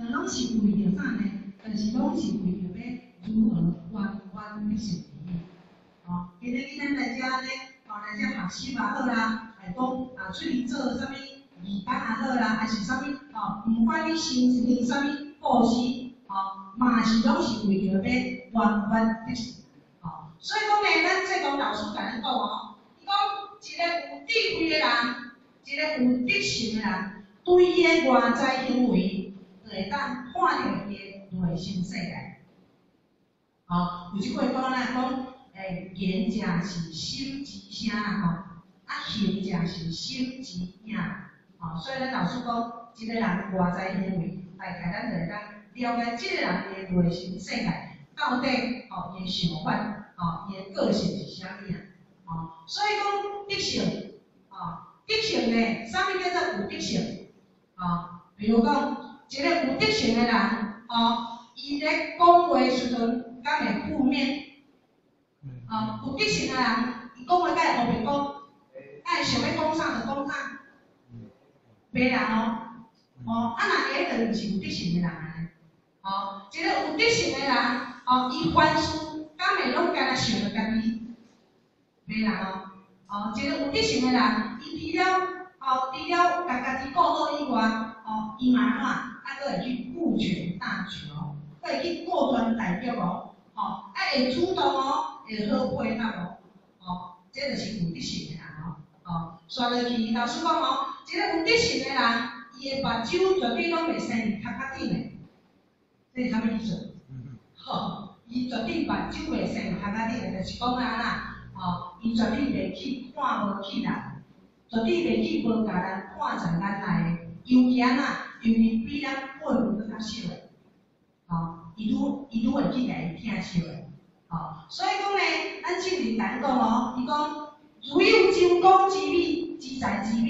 拢是为着啥呢？就是拢是为着要如何弯弯的成语。哦，今日咱来遮咧，来遮学习也好啦，来讲出去做啥物义工也好啦，还是啥物毋管你新是啥物故事，嘛是拢是为着要弯弯的成语。所以讲呢，咱这讲老师甲咱讲伊讲一个有智慧的人，一个有德行的人，对伊的外在行为，就会当看到伊的内心世界。有一句话啦，讲言者是心之声啦，行者是心之影。所以咱老师讲，一个人外在行为，大概咱就会当了解这个人的内心世界到底伊的想法。伊的个性是啥物啊？所以讲德性，德性呢，啥物叫做有德性？比如讲，一个有德性的人，伊咧讲话时阵，敢会负面？有德性的人，伊讲话敢会后面讲，敢会想要讲啥就讲啥，袂啦若下就是毋是有德性的人啊。一个有德性的人，伊凡事。敢会拢干那想着家己，袂啦一个有德性的人，伊除了家己顾好以外，伊嘛佫会去顾全大局佫会去顾全大局会主动会好配合这就是有德性的人刷落去，老师讲一个有德性的人，伊的目睭绝对拢袂生伫脚顶的，这是啥物意思？伊绝对目睭袂生脚顶的，就是讲啦，伊绝对袂去看无起人，绝对袂去无甲人看在眼内的。尤其比咱本更较少的，伊愈会去甲伊疼惜的，所以讲呢，咱圣人讲伊讲，如有周公之美，之才之美，